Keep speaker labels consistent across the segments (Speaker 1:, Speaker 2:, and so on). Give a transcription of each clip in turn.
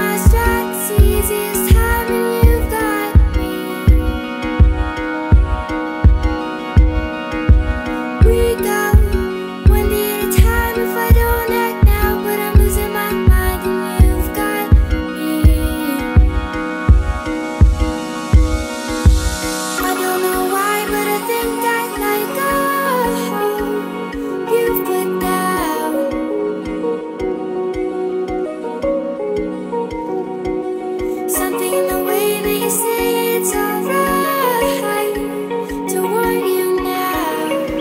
Speaker 1: my stripes, the easiest time, and you've got me. We go one day at a time. If I don't act now, but I'm losing my mind, and you've got me. I don't know why, but I think I like you've put down. Something in the way that you say it's alright to want you now.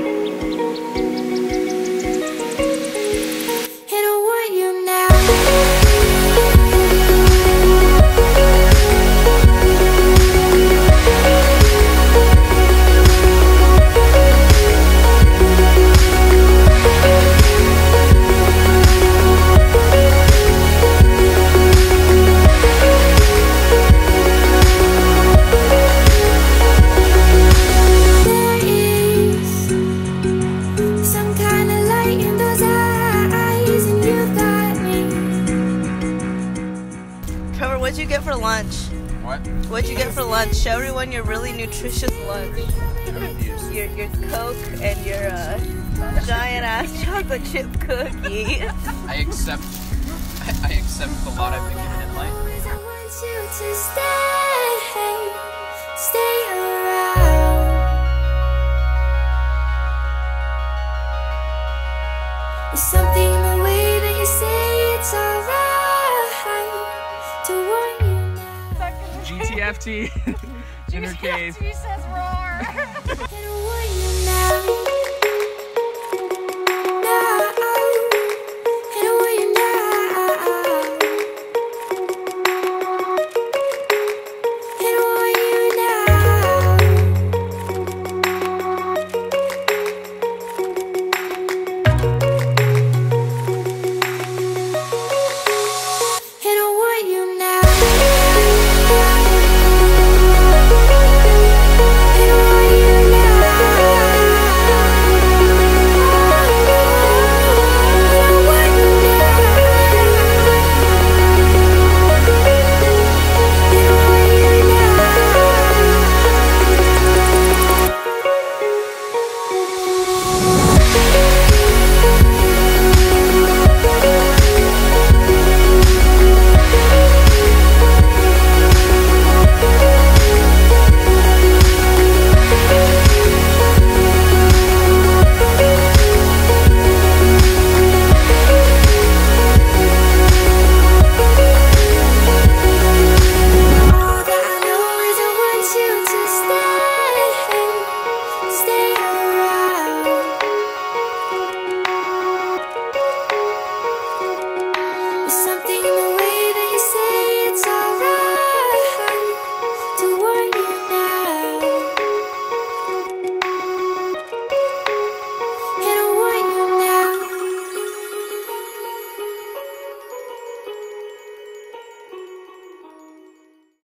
Speaker 1: And I want you now. There is some kind of light in those eyes, and you've got me.
Speaker 2: Trevor, what'd you get for lunch?
Speaker 3: What?
Speaker 2: What'd you get for lunch? Show everyone your really nutritious lunch. Your Coke and your giant ass chocolate chip cookie.
Speaker 3: I accept the lot I've been given in life.
Speaker 1: Always I want you to stay around. There's something in the way that you say it's alright to want you now.
Speaker 4: GTFT. Inner cave.
Speaker 5: GTFT says roar.
Speaker 1: And I want